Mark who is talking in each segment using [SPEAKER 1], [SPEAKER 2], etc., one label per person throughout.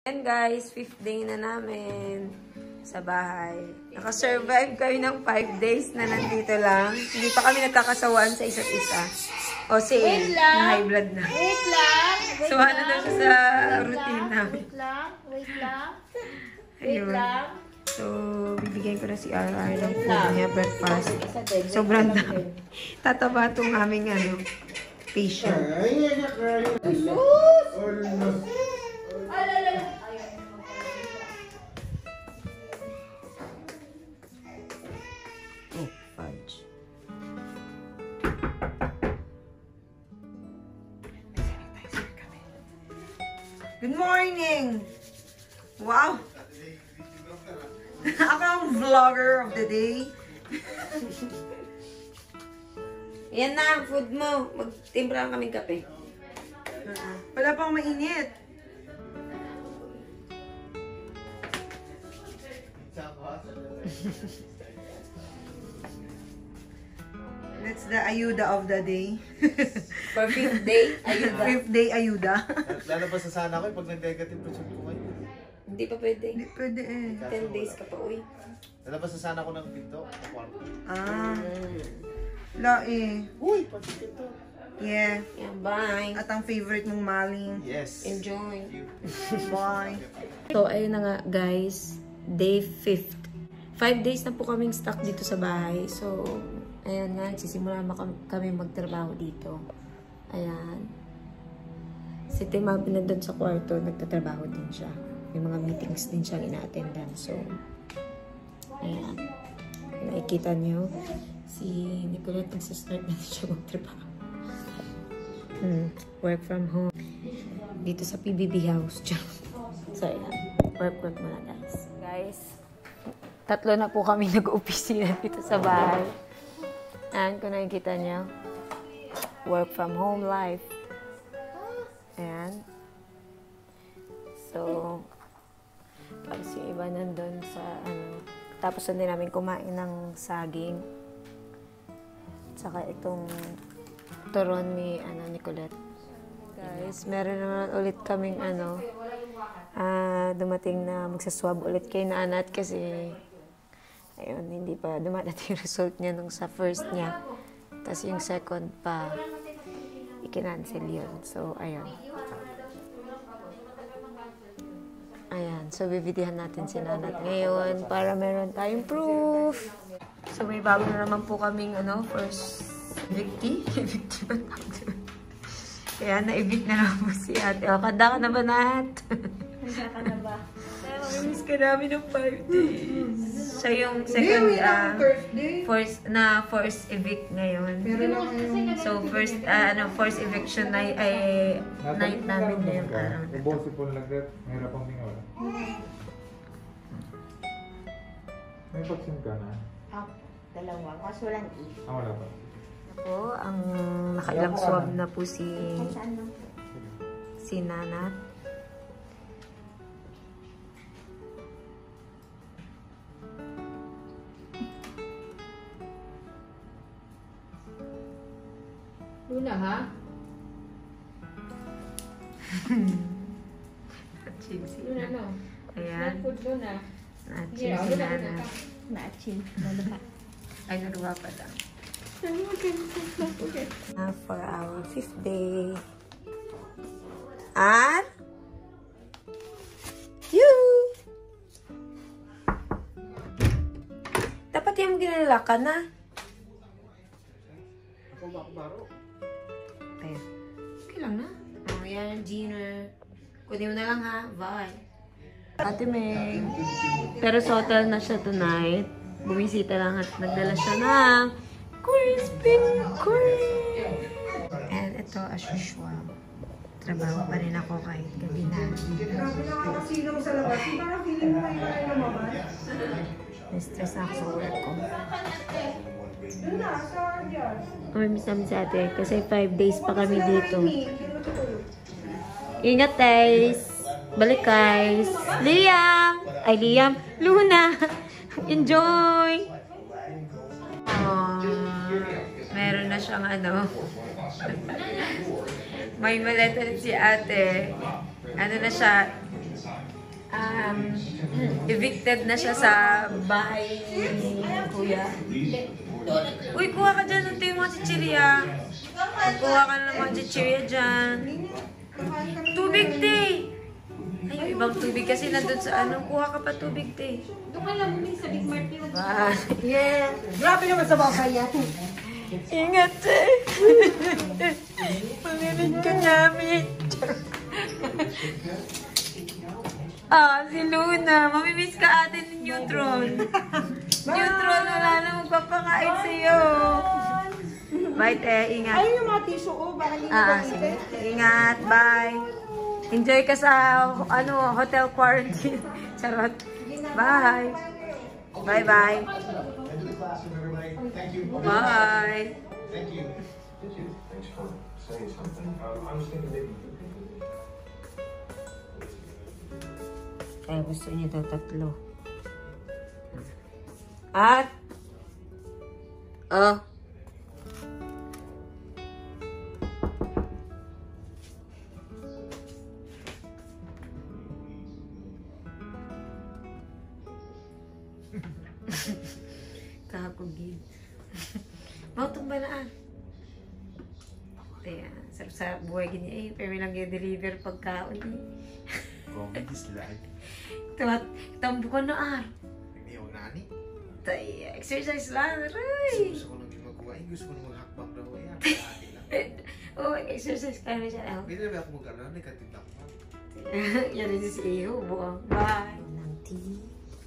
[SPEAKER 1] And guys, 5th day na namin sa bahay. Nakasurvive kami ng 5 days na nandito lang. Hindi pa kami nagkakasawaan sa isa't isa. O si A, na high blood na.
[SPEAKER 2] Wait lang.
[SPEAKER 1] So ano daw siya sa routine namin.
[SPEAKER 2] Wait lang.
[SPEAKER 1] Ayun. So, bibigyan ko na si RR ng food niya, breakfast. Sobrang dami. Tataba itong aming patient. Oh, fudge. Good morning! Wow! Ako ang vlogger of the day. Yan na ang food mo. Magtimpla lang kaming kape. Wala pang mainit. That's the ayuda of the day. For 5th day, ayuda. 5th day, ayuda.
[SPEAKER 3] Lalo pa sa sana ko pag nag-negative pressure ko ngayon.
[SPEAKER 1] Hindi pa pwede.
[SPEAKER 3] Hindi pwede eh.
[SPEAKER 1] 10 days ka pa, uy.
[SPEAKER 3] Lalabas na sana ko ng pinto.
[SPEAKER 1] La eh.
[SPEAKER 3] Uy, pati ito.
[SPEAKER 1] Yeah. Yeah, bye. At ang favorite mong maling.
[SPEAKER 3] Yes.
[SPEAKER 1] Enjoy. Bye. So, ayun na nga guys. Day 5th. 5 days na po kaming stuck dito sa bahay. So, ayun nga. Sisimula kami magtrabaho dito. Ayan. Si Timabi na doon sa kwarto. Nagtatrabaho din siya. May mga meetings din siyang ina-attendan. So, ayan. Nakikita niyo, si Nicolette nagsastart na siya magtrabaho. Work from home. Dito sa PBB house. So, ayan. Work muna, guys. Guys, 3 na po kami nag-opisina dito sa bahay. Ayan, kung nakikita niyo. Work from home life. Ayan. So, tapos yung iba nandun sa tapos hindi namin kumain ng saging. Saka itong turon ni Nicolette. Guys, meron naman ulit kaming dumating na magsaswab ulit kay Nanat kasi ayun, hindi pa dumadating yung result niya nung sa first niya. Tapos yung second pa i-cancel yun. So, ayun. Ayan. So, bibidihan natin si Nanat ngayon para meron tayong proof. So, may bago na naman po kaming first evictee. Evictee ba natin? Kaya na-evict na naman po si ate. O, kanda ka na ba, Nat?
[SPEAKER 2] Kanda ka na ba?
[SPEAKER 1] Miss ka namin ng 5 days. Siya yung second, first evict ngayon. So, first eviction ay night namin ngayong araw na to.
[SPEAKER 3] May vaccine ka na?
[SPEAKER 2] Dalawa. Kaso walang E.
[SPEAKER 3] Wala pa.
[SPEAKER 1] Ako, ang nakailang swab na po si Nanat.
[SPEAKER 2] Luna, ha? Luna, no?
[SPEAKER 1] Ayan.
[SPEAKER 2] Food, Luna.
[SPEAKER 1] Na-achieve si Nanat.
[SPEAKER 2] Na-achieve.
[SPEAKER 1] Ay, nagawa pa lang. For our 5th day. At dapat yung ginala ka na.
[SPEAKER 3] Ako baro.
[SPEAKER 1] Ayan. Okay lang na. Oh, yan, dinner. Kunin mo na lang ha. Bye. Ate Meg. Pero sa hotel na siya tonight. Bumisita lang at nagdala siya ng crispy cream. And ito, as usual. Trabaho pa rin ako kahit gabi na.
[SPEAKER 4] Grabe na kakasino mo sa labas. Parang feeling mo kayo na lumabas.
[SPEAKER 1] Na-stress na ako sa work ko.
[SPEAKER 4] Doon na, sa dyan.
[SPEAKER 1] Mamimiss namin si ate kasi 5 days pa kami dito. Ingat guys! Balik guys! Liam! Ay Liam! Luna! Enjoy! Meron na siyang may maleta si ate. Ano na siya? evicted na siya sa bahay ni Kuya. Uy, kuha ka dyan. Ito yung mga chichirya. Kuha ka na ng mga chichirya dyan. Tubig, te! Ay, yung ibang tubig kasi nandun sa ano. Kuha ka pa tubig, te.
[SPEAKER 2] Doon ka lang bumili sa Big Mart yun.
[SPEAKER 1] Bye.
[SPEAKER 4] Yeah. Grabe naman sa bahay yan.
[SPEAKER 1] Ingat, te. Manginig ka namin. Si Luna. Mamimiss ka atin ni Neutron. Neutron, wala na magpapakain sa'yo. Bye, te. Ingat.
[SPEAKER 4] Ayun yung mga tissue ko. Baka hindi ko
[SPEAKER 1] Sige. Ingat. Bye. Enjoy ka sa hotel quarantine. Charot. Bye. Bye-bye.
[SPEAKER 3] Thank you.
[SPEAKER 1] Bye.
[SPEAKER 3] Thank you.
[SPEAKER 5] Thanks for saying something. I was thinking maybe you could do it.
[SPEAKER 1] Kaya gusto niyo daw 3. At kakugid. Mautong ba na Ayan, sarap-sarap buhay gini pero lang i-deliver pagkaon
[SPEAKER 3] Comedy slide.
[SPEAKER 1] Tambo ko na
[SPEAKER 3] Hindi ako nani.
[SPEAKER 1] Exercise lang, aray!
[SPEAKER 3] Gusto ko nang gumagawa. Gusto ko nang maghakbang daw. Ayan, ate lang.
[SPEAKER 1] Exercise kaya na siya.
[SPEAKER 3] Pwede na ba ako mag-aral? Nagkatinda ko.
[SPEAKER 1] Yan rin si Iho, buong. Bye! Ng tea.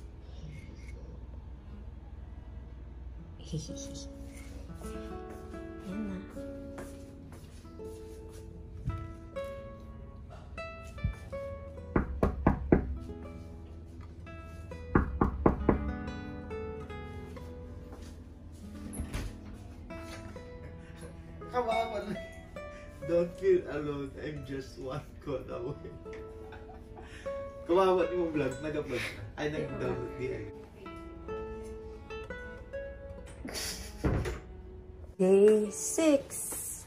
[SPEAKER 1] Yan na.
[SPEAKER 3] Kawawa na. Don't feel alone. I'm just one call away. Kawawa ni mo vlog. Nag-vlog na. Ay, nag-download di ay.
[SPEAKER 1] Day 6.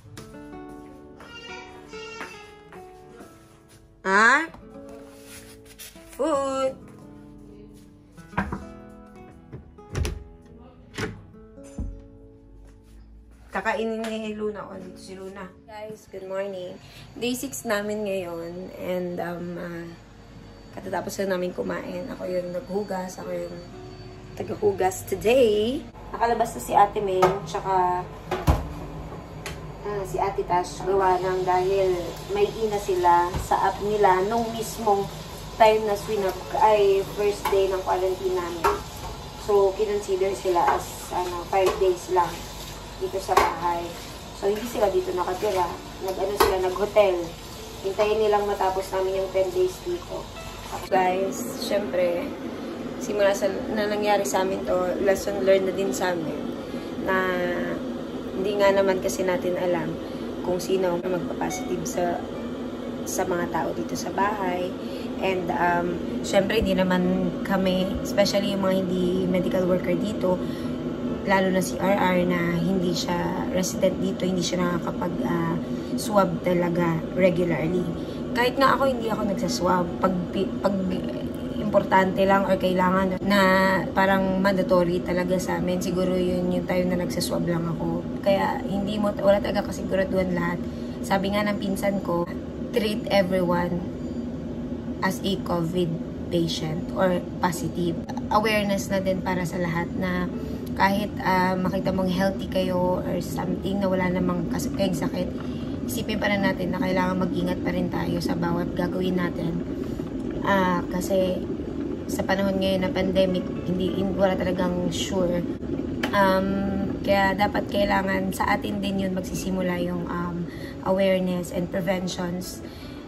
[SPEAKER 1] Food. Kakainin ni Luna. Dito si Luna. Guys, good morning. Day 6 namin ngayon. And, katatapos na namin kumain. Ako yung naghugas. Ako yung tagahugas today. Nakalabas na si Ate May, tsaka si Ate Tash. Gawa ng dahil may ina sila sa app nila nung mismong time na swinap ay first day ng quarantine namin. So, kinonsider sila as 5 days lang dito sa bahay. So, hindi sila dito nakatira. Nag-hotel. Hintayin nilang matapos namin yung 10 days dito. Guys, syempre, simula na nangyari sa amin to, lesson learned na din sa amin na hindi nga naman kasi natin alam kung sino ang magpa-positive sa mga tao dito sa bahay. And, syempre, hindi naman kami, especially yung mga hindi medical worker dito, lalo na si RR na hindi siya resident dito, hindi siya nakakapag-swab talaga regularly. Kahit nga ako, hindi ako nagsaswab. Pag importante lang or kailangan na parang mandatory talaga sa amin. Siguro yun yung time na nagsaswab lang ako. Kaya wala talaga kasiguraduhan lahat. Sabi nga ng pinsan ko, treat everyone as a COVID patient or positive. Awareness na din para sa lahat na kahit makita mong healthy kayo or something na wala namang kayong sakit, isipin pa rin natin na kailangan mag-ingat pa rin tayo sa bawat gagawin natin. Kasi sa panahon ngayon ng pandemic, wala talagang sure. Kaya dapat kailangan sa atin din yun magsisimula yung awareness and preventions.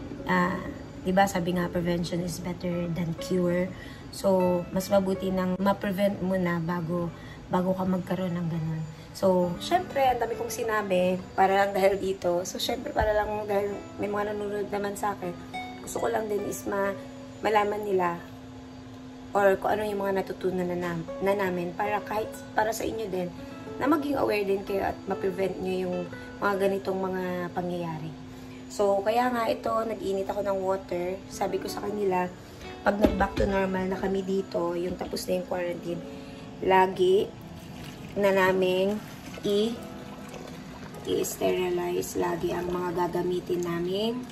[SPEAKER 1] Diba sabi nga prevention is better than cure. So, mas mabuti nang ma-prevent mo na bago ka magkaroon ng ganun. So, syempre, ang dami kong sinabi para lang dahil dito. So, syempre, para lang dahil may mga nanonood naman sa akin, gusto ko lang din is malaman nila or kung ano yung mga natutunan na namin para sa inyo din na maging aware din kayo at ma-prevent nyo yung mga ganitong mga pangyayari. So, kaya nga ito, nag-init ako ng water. Sabi ko sa kanila, pag nag-back to normal na kami dito, yung tapos na yung quarantine, lagi na naming i-sterilize lagi ang mga gagamitin naming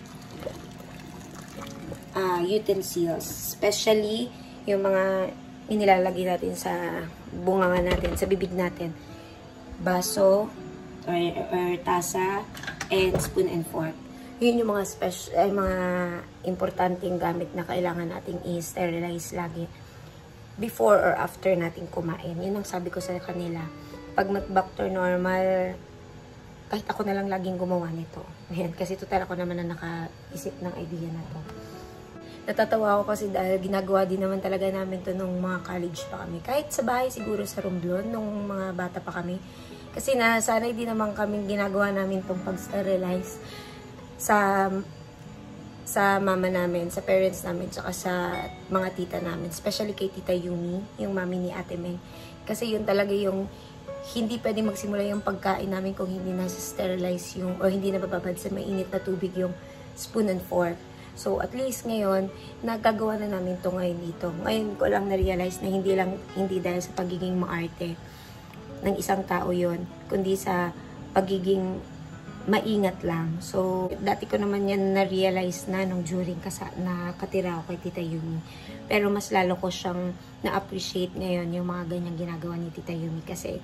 [SPEAKER 1] utensils. Especially, yung mga inilalagay natin sa bunganga natin, sa bibig natin. Baso, or tasa, and spoon and fork. Yun yung mga mga importanteng gamit na kailangan nating i-sterilize lagi before or after natin kumain. Yun ang sabi ko sa kanila. Pag mag-back to normal, kahit ako na lang laging gumawa nito. Ayan, kasi total ako naman na nakaisip ng idea na to. Natatawa ako kasi dahil ginagawa din naman talaga namin to nung mga college pa kami. Kahit sa bahay siguro sa Romblon, nung mga bata pa kami. Kasi nasanay din naman kaming ginagawa namin tong pag-sterilize sa mama namin, sa parents namin, tsaka sa mga tita namin. Especially kay Tita Yumi, yung mami ni Ate Meng. Kasi yun talaga yung hindi pwede magsimula yung pagkain namin kung hindi nasa-sterilize yung, or hindi nabababad sa mainit na tubig yung spoon and fork. So, at least ngayon, nagagawa na namin to ngayon dito. Ngayon ko lang na-realize na hindi dahil sa pagiging maarte ng isang tao yon, kundi sa pagiging maingat lang. So, dati ko naman yan na-realize na nung during nakatira ako kay Tita Yumi. Pero mas lalo ko siyang na-appreciate ngayon yung mga ganyang ginagawa ni Tita Yumi. Kasi,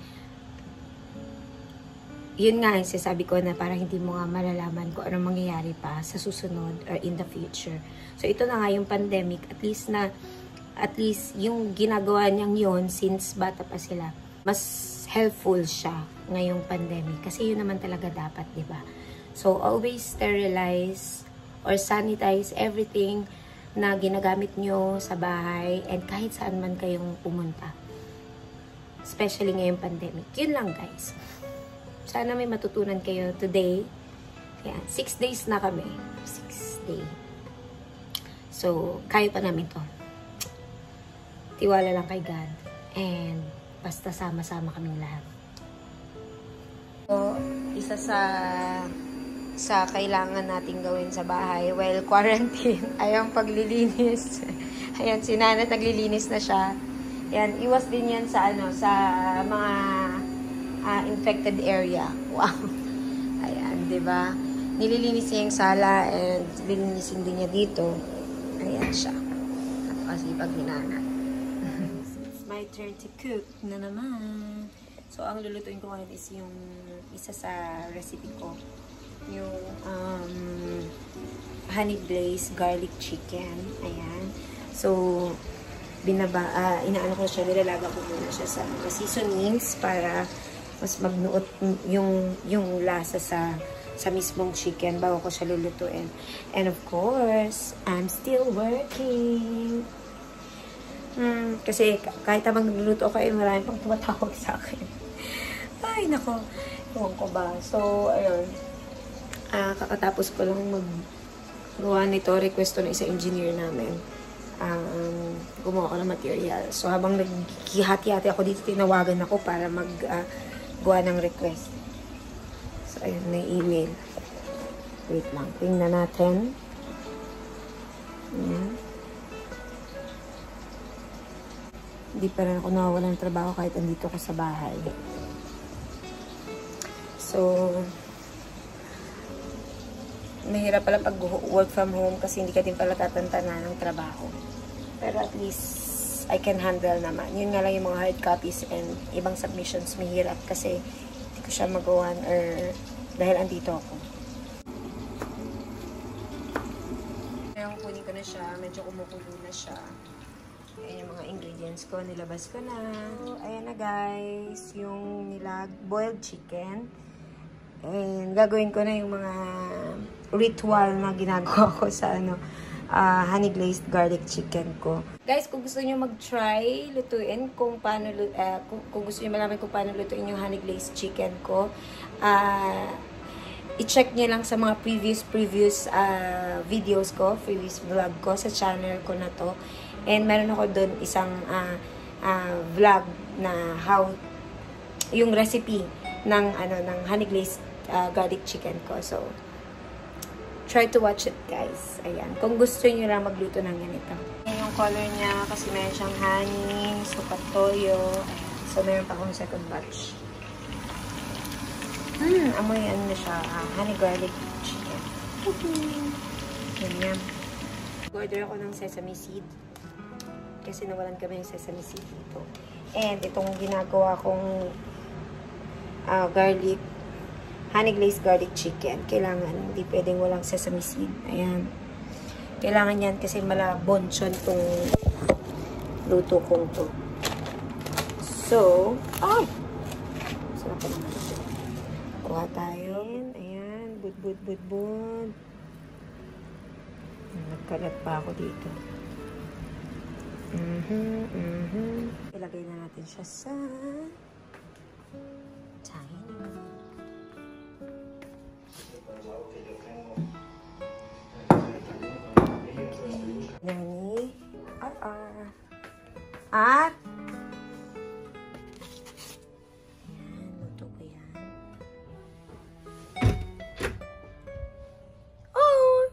[SPEAKER 1] yun nga yung sasabi ko na para hindi mo nga malalaman kung anong mangyayari pa sa susunod or in the future. So, ito na nga yung pandemic. At least yung ginagawa niyang yun since bata pa sila, mas helpful siya ngayong pandemic. Kasi yun naman talaga dapat, diba? So, always sterilize or sanitize everything na ginagamit nyo sa bahay and kahit saan man kayong pumunta. Especially ngayong pandemic. Yun lang, guys. Sana may matutunan kayo today. Ayan, 6 days na kami. 6 days. So, kaya pa namin to. Tiwala lang kay God. And, basta sama-sama kaming lahat. So, isa sa kailangan nating gawin sa bahay while quarantine ay ang paglilinis. Ayan, si Nana naglilinis na siya. Ayan, iwas din yan sa sa mga infected area. Wow. Ayan, 'di ba? Nililinis niya yung sala and lilinisin din niya dito. Ayan siya. Napakasipag ni Nana. It's my turn to cook na naman. So, ang lulutuin ko ngayon is yung isa sa recipe ko. Yung honey glazed garlic chicken. Ayan. So, inaano ko siya, nilalaga ko muna siya sa seasonings para mas magnuot yung lasa sa mismong chicken bago ko siya lulutuin. And of course, I'm still working. Kasi kahit habang nagluluto ako, marami pang tumatawag sa akin. Ay, nako. Ewan ko ba. So, ayun. Kakatapos ko lang maggawa nito. Request to na isa engineer namin. Gumawa ko ng material. So, habang naghihati-hati ako dito, tinawagan ako para gawa ng request. So, ayun, may email. Wait lang. Tingnan natin. Ayan. Hindi pa rin ako nawawala ng trabaho kahit andito ko sa bahay. So, mahirap pala pag work from home kasi hindi ka din pala tatantanan ng trabaho. Pero at least, I can handle naman. Yun nga lang yung mga hard copies and ibang submissions mahirap kasi hindi ko siya magawan or dahil andito ako. Ngayon kunin ko na siya. Medyo kumukulo na siya. Ayan yung mga ingredients ko. Nilabas ko na. So, ayan na guys. Yung boiled chicken. And gagawin ko na yung mga ritual na ginagawa ko sa honey glazed garlic chicken ko. Guys, kung gusto niyo mag-try lutuin kung paano kung gusto niyo malaman kung paano lutuin yung honey glazed chicken ko, i-check niyo lang sa mga previous videos ko, previous vlog ko sa channel ko na to. And meron ako doon isang vlog na yung recipe ng honey glazed garlic chicken ko. So, try to watch it, guys. Ayan. Kung gusto niyo lang magluto ng ganito. Ayan yung color niya kasi meron siyang honey, sukat toyo. So, meron pa akong second batch. Amoy ano na siya, honey garlic chicken. Ganyan. Order ako ng sesame seed. Kasi nawalan kami ng sesame seed dito. And itong ginagawa kong garlic, honey glazed garlic chicken. Kailangan, hindi pwedeng walang sesame seed. Ayan. Kailangan yan kasi malabonchon tong luto kong to. So, ay! Sarap pa naman ito. Kuha tayo. Ayan. Bud. Nagkalat pa ako dito. Ilagay na natin siya sa tiny. Nani? At yan, luto ko yan. Oh!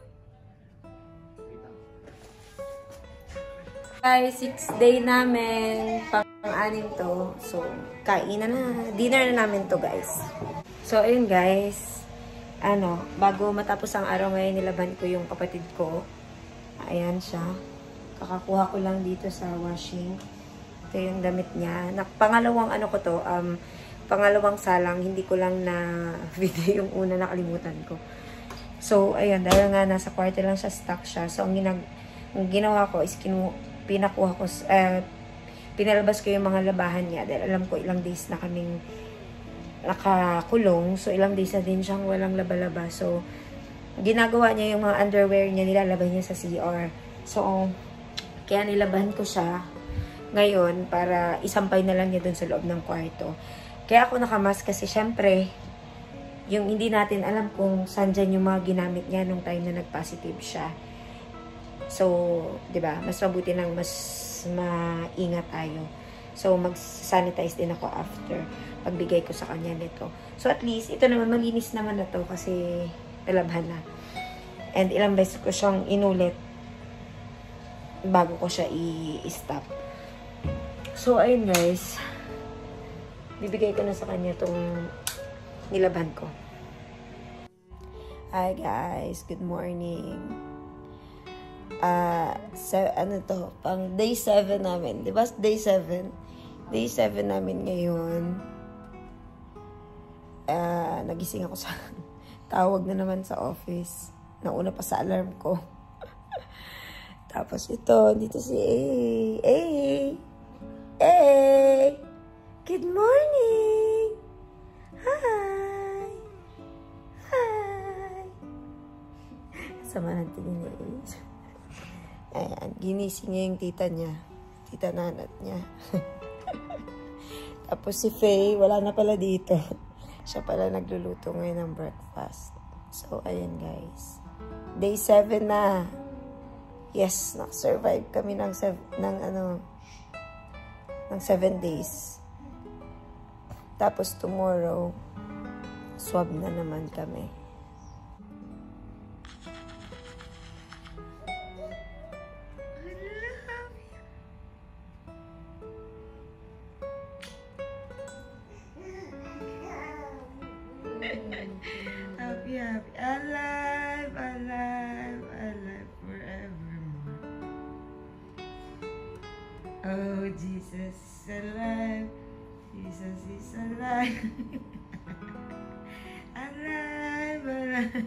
[SPEAKER 1] Guys, 6th day namin. Pang-anim to. So, kainan na. Dinner na namin to, guys. So, ayun guys. Bago matapos ang araw ngayon, nilaban ko yung kapatid ko. Ayan siya. Kakakuha ko lang dito sa washing. Ito yung damit niya. Pangalawang ko to, pangalawang salang, hindi ko lang na video yung una, nakalimutan ko. So, ayun, dahil nga nasa kwarto lang siya, stuck siya. So, ang ginawa ko is pinakuha ko, pinalabas ko yung mga labahan niya dahil alam ko ilang days na kaming nakakulong. So, ilang days na din siyang walang laba-laba. So, ginagawa niya yung mga underwear niya, nilalabay niya sa CR. So, kaya nilabahan ko siya ngayon para isampay na lang niya dun sa loob ng kwarto. Kaya ako nakamask kasi syempre, yung hindi natin alam kung saan dyan yung mga ginamit niya nung time na nag-positive siya. So, 'di ba? Mas mabuti nang mas maingat tayo. So, mag-sanitize din ako after pagbigay ko sa kanya nito. So, at least, ito naman, malinis naman na to kasi talabhan na. And ilang beses ko siyang inulit bago ko siya i-stop. So, ayun guys. Bibigay ko na sa kanya itong nilabhan ko. Hi guys, good morning. Pang day 7 namin. Diba? Day 7. Day 7 namin ngayon. Nagising ako sa tawag na naman sa office. Nauna pa sa alarm ko. Tapos dito si A. A! Good morning! Hi! Hi! Sama ng tingin ni A. Ayan, ginising niya yung tita niya. Tita nanat niya. Tapos si Faye, wala na pala dito. Siya pala nagluluto ngayon ng breakfast. So, ayun guys. Day 7 na. Yes, nakasurvive kami ng 7 days. Tapos tomorrow, swab na naman kami. Happy, alive forevermore. Oh, Jesus is alive. Jesus is alive. alive.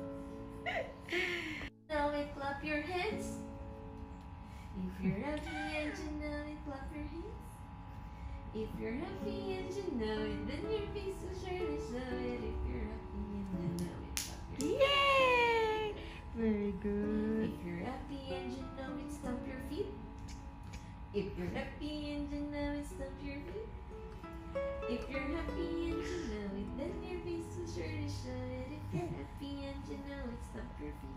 [SPEAKER 2] Now we clap your hands. If you're happy and you know it, clap your hands. If you're happy and you know it, then your face will surely show it. If you're happy and you know it, clap your hands.
[SPEAKER 1] Yay! Very good.
[SPEAKER 2] If you're happy and you know it, stomp your feet. If you're happy and you know it, stomp your feet. If you're happy and you know it, then your face will surely show it. If you're happy and you know it, stomp your feet.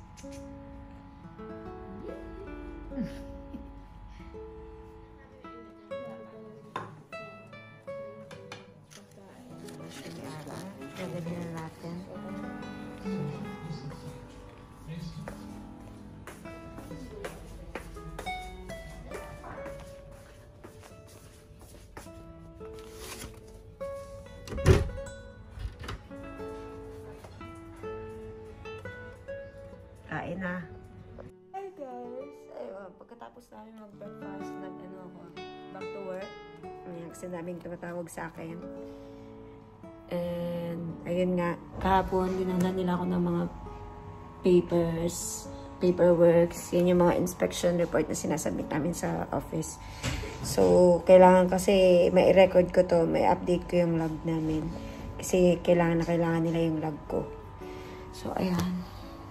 [SPEAKER 1] Gagawin na natin. pagkatapos namin mag-breakfast, ako, back to work. Ayan, kasi daming tumatawag sa akin. And, ayun nga, kahapon, dinala nila ako ng mga paperworks. Yan yung mga inspection report na sinasabit namin sa office. So, kailangan kasi may record ko to, may update ko yung log namin. Kasi kailangan nila yung log ko. So, ayan.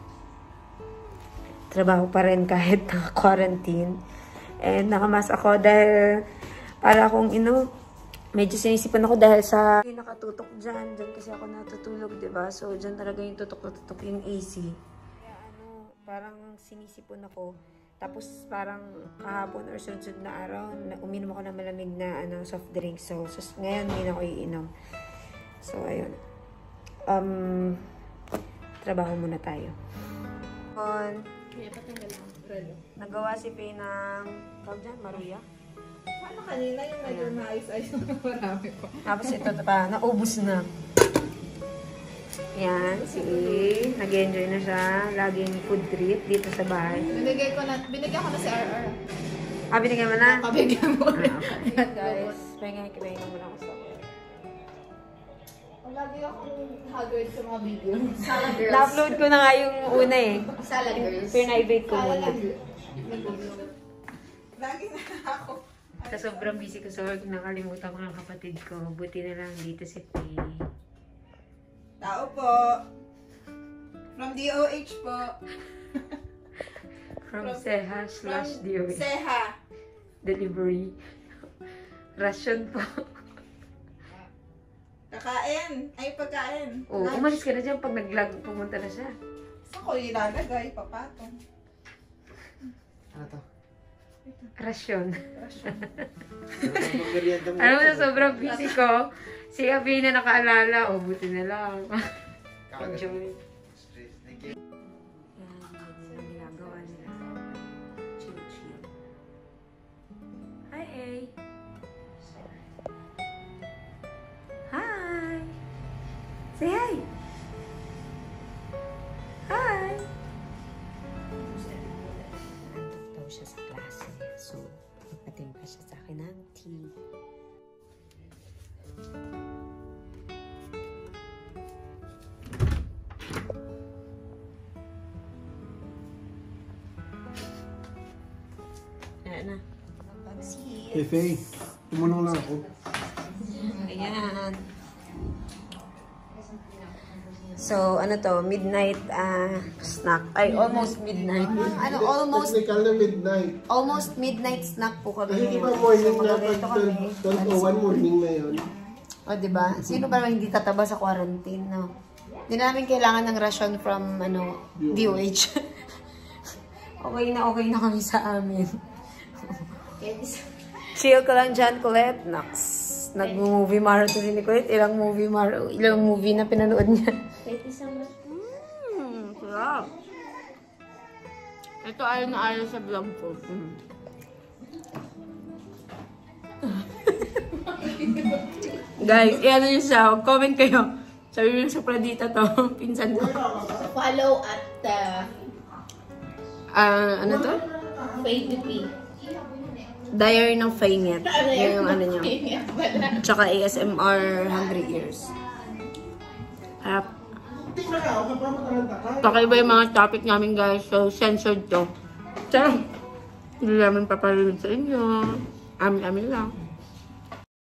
[SPEAKER 1] Trabaho pa rin kahit naka-quarantine. And nakamas ako dahil para akong medyo sinisipan ako dahil sa nakatutok dyan. Dyan kasi ako natutulog, diba? So, dyan talaga yung tutok na tutok yung AC. Kaya parang sinisipon ako. Tapos parang kahapon or sunod na araw, uminom ako ng malamig na soft drink. So ngayon hindi na ako iinom. So, ayun. Trabaho muna tayo. Nagawa si Faye ng maruya.
[SPEAKER 4] Paano kanina yung medyo maayos-ayos na marami pa?
[SPEAKER 1] Tapos ito pa, naubos na. Yan, nag-enjoy na siya. Laging food trip dito sa bahay.
[SPEAKER 4] Binigyan ko na si RR.
[SPEAKER 1] Binigyan mo na?
[SPEAKER 4] Kabigyan mo rin.
[SPEAKER 1] Okay. Guys, pahinga mo lang ako sa work.
[SPEAKER 4] Lagi akong haggard sa mga video. Salad girls.
[SPEAKER 1] Na-upload ko na nga yung una eh.
[SPEAKER 4] Salad girls.
[SPEAKER 1] Pero na-ibate ko muna.
[SPEAKER 4] Lagi na ako.
[SPEAKER 1] Sa sobrang busy ko sa work, nakalimutan ko ng kapatid ko. Buti na lang dito si Faye.
[SPEAKER 4] Tao po. From DOH po.
[SPEAKER 1] From Seha/DOH.
[SPEAKER 4] Seha.
[SPEAKER 1] Delivery. Ration po.
[SPEAKER 4] Kakain. Ay, pagkain.
[SPEAKER 1] Oh, umalis ka na dyan pag nag-vlog, pumunta na siya.
[SPEAKER 4] Saan ko ilalagay? Papatong.
[SPEAKER 3] Ano to?
[SPEAKER 1] Rasyon.
[SPEAKER 3] Magmerienda mo.
[SPEAKER 1] Alam mo na, sobrang busy ko. Si Abby na nakaalala. O, buti na lang. Enjoy.
[SPEAKER 3] Thank you.
[SPEAKER 1] Yan, ang ginagawa nila. Chill. Hi, A. Hi! Say hi! Hi! Nandun daw siya sa klase. So, magpatimpla siya sa akin ng tea. Ayan na.
[SPEAKER 3] Hey, Faye. Tumunong lang ako.
[SPEAKER 1] Ayan. So, ano to? Midnight snack. Ay, almost midnight. Almost
[SPEAKER 3] Technical na midnight.
[SPEAKER 1] almost midnight snack po kami.
[SPEAKER 3] Kasi di ba morning
[SPEAKER 1] So,
[SPEAKER 3] na
[SPEAKER 1] magagawin
[SPEAKER 3] pag
[SPEAKER 1] to kami.
[SPEAKER 3] 12:01 morning na yun.
[SPEAKER 1] O, diba? Sino ba naman hindi tataba sa quarantine, no? Hindi namin kailangan ng ration from, DOH. okay na kami sa amin. Chill ko lang dyan, Colette. Naks. Nag-movie marathon ni Colette. Ilang movie na pinanood niya. Sarap. Ito ayaw na ayaw sa vlog ko. Guys, i-ano nyo siya. Comment kayo. Sabi mo sa Pradita to. Pinsan ko.
[SPEAKER 2] Follow at
[SPEAKER 1] Ano to?
[SPEAKER 2] FadeBP.
[SPEAKER 1] Diary ng Fainget. Yan yung ano niya. Tsaka ASMR Hungry Ears. Harap. Kakaiba yung mga topic namin guys. So, censored to. Tsaka, hindi namin paparinig sa inyo. Amin lang.